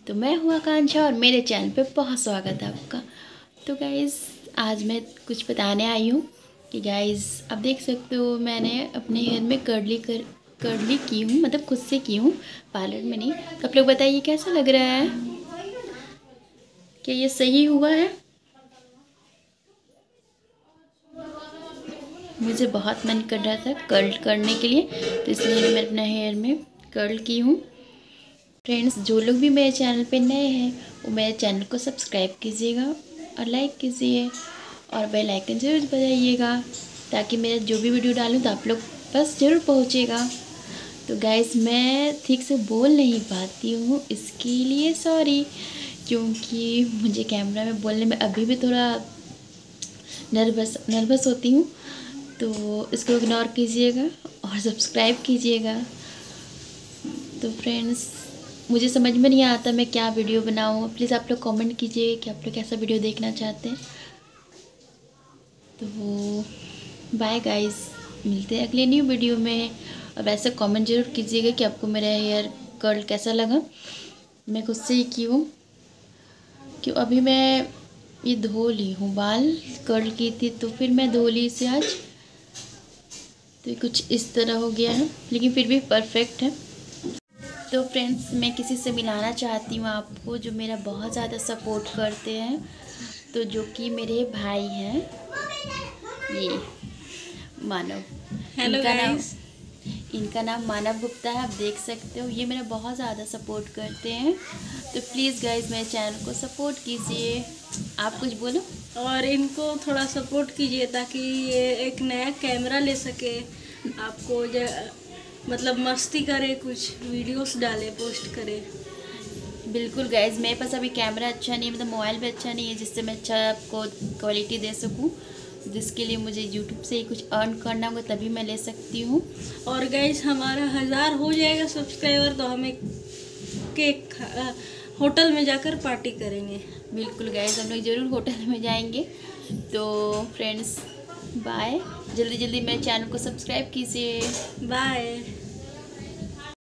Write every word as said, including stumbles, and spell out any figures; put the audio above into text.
तो मैं हूँ आकांक्षा और मेरे चैनल पे बहुत स्वागत है आपका। तो गाइज़ आज मैं कुछ बताने आई हूँ कि गाइज़ आप देख सकते हो मैंने अपने हेयर में कर्ली कर कर्ली की हूँ, मतलब खुद से की हूँ, पार्लर में नहीं। तो आप लोग बताइए कैसा लग रहा है, क्या ये सही हुआ है? मुझे बहुत मन कर रहा था कर्ल करने के लिए, तो इसलिए मैं अपना हेयर में कर्ल की हूँ। फ्रेंड्स, जो लोग भी मेरे चैनल पे नए हैं वो मेरे चैनल को सब्सक्राइब कीजिएगा और लाइक कीजिए और बेल आइकन ज़रूर बजाइएगा ताकि मेरा जो भी वीडियो डालूँ तो आप लोग बस ज़रूर पहुँचेगा। तो गाइस मैं ठीक से बोल नहीं पाती हूँ, इसके लिए सॉरी, क्योंकि मुझे कैमरा में बोलने में अभी भी थोड़ा नर्वस नर्वस होती हूँ। तो इसको इग्नोर कीजिएगा और सब्सक्राइब कीजिएगा। तो फ्रेंड्स, मुझे समझ में नहीं आता मैं क्या वीडियो बनाऊँ, प्लीज़ आप लोग कमेंट कीजिए कि आप लोग कैसा वीडियो देखना चाहते हैं। तो बाय गाइस, मिलते हैं अगले न्यू वीडियो में। और वैसे कमेंट ज़रूर कीजिएगा कि आपको मेरा हेयर कर्ल कैसा लगा। मैं खुद से ही की हूँ, क्यों अभी मैं ये धो ली हूँ, बाल कर्ल की थी तो फिर मैं धो ली इसे आज, तो कुछ इस तरह हो गया है लेकिन फिर भी परफेक्ट है। तो फ्रेंड्स, मैं किसी से मिलाना चाहती हूँ आपको जो मेरा बहुत ज़्यादा सपोर्ट करते हैं, तो जो कि मेरे भाई हैं, ये मानव। हेलो इनका नाम गाइस, इनका नाम मानव गुप्ता है, आप देख सकते हो। ये मेरा बहुत ज़्यादा सपोर्ट करते हैं, तो प्लीज़ गाइस मेरे चैनल को सपोर्ट कीजिए। आप कुछ बोलो। और इनको थोड़ा सपोर्ट कीजिए ताकि ये एक नया कैमरा ले सके, आपको ज, मतलब मस्ती करे, कुछ वीडियोस डाले, पोस्ट करे। बिल्कुल गाइज, मेरे पास अभी कैमरा अच्छा नहीं है, मतलब मोबाइल भी अच्छा नहीं है जिससे मैं अच्छा आपको क्वालिटी दे सकूं, जिसके लिए मुझे यूट्यूब से ही कुछ अर्न करना होगा तभी मैं ले सकती हूँ। और गाइस, हमारा हज़ार हो जाएगा सब्सक्राइबर तो हम एक केक होटल में जाकर पार्टी करेंगे। बिल्कुल गाइज, हम लोग ज़रूर होटल में जाएंगे। तो फ्रेंड्स बाय, जल्दी जल्दी मेरे चैनल को सब्सक्राइब कीजिए। बाय।